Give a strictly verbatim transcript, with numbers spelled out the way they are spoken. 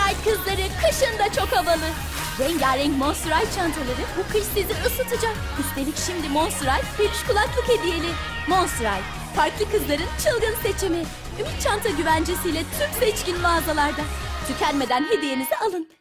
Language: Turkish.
Ride kızları kışın da çok havalı. Rengarenk Monster Ride çantaları bu kış sizi ısıtacak. Üstelik şimdi Monster Ride peluş kulaklık hediyeli. Monster Ride, farklı kızların çılgın seçimi. Ümit çanta güvencesiyle tüm seçkin mağazalarda. Tükenmeden hediyenizi alın.